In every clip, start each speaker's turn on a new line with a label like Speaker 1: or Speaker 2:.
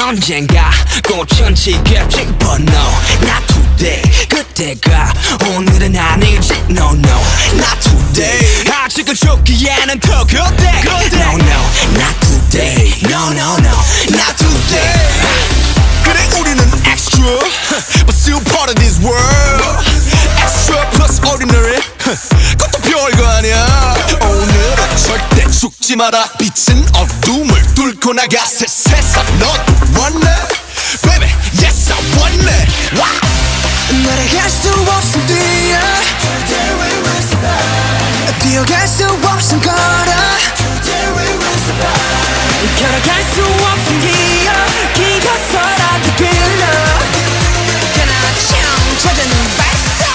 Speaker 1: 언젠가 꽃은 지겠지 But no, not today. 그때가 오늘은 아니지 No, no, not today. 아직은 죽기에는 더 그때 No, no, not today. No, no, no, not today.
Speaker 2: 그래 우리는 extra But still part of this world. Extra plus ordinary 그것도 별거 아니야. 오늘은 절대 죽지 마라. 빛은 어둠을 뚫고 나가 새 세상 너도 원해 Baby yes I want it. Wow.
Speaker 3: 날아갈 수 없음 뛰어 Today we will survive. 뛰어갈 수 없음 걸어 Today we will survive. 걸어갈 수 없음 기어 기어서라도 빌려 그나 참 찾아는 발사.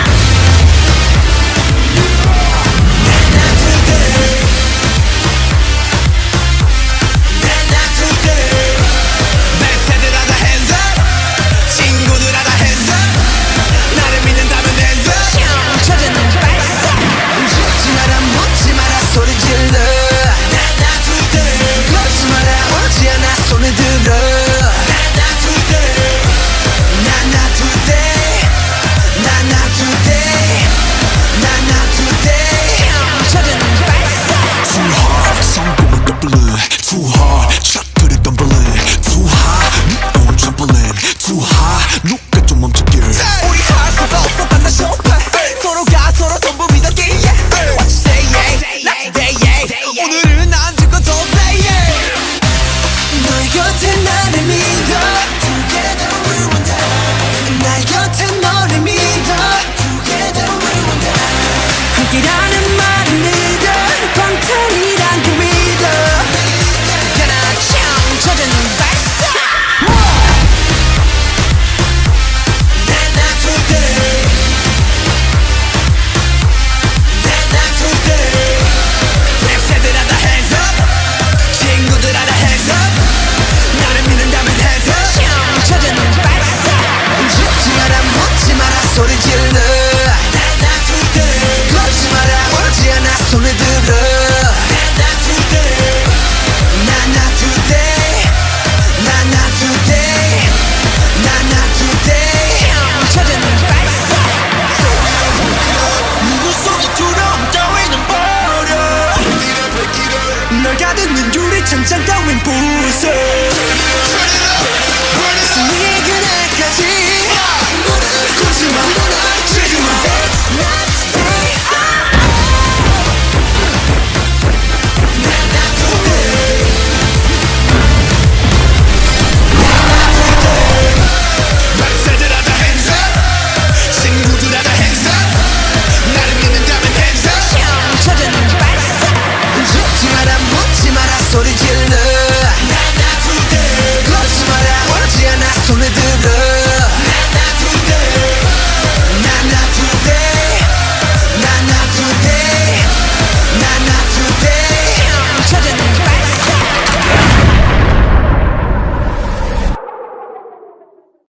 Speaker 3: 함께라는 말을 믿어 방탄이란 그 믿어 그나 참 찾아는 발사. Not today. Not today. 랩새들 하다 hands up. 친구들 하다 hands up. 나를 믿는다면 hands up. 참 찾아는 발사. 죽지 마라 묻지 마라 소리 질러. 손을 들어 Not today. Not today. Not today. Not today. 찾아는 발사. 누구 소리처럼 따위는 버려. 널 가득는 유리창장 따윈 부숴.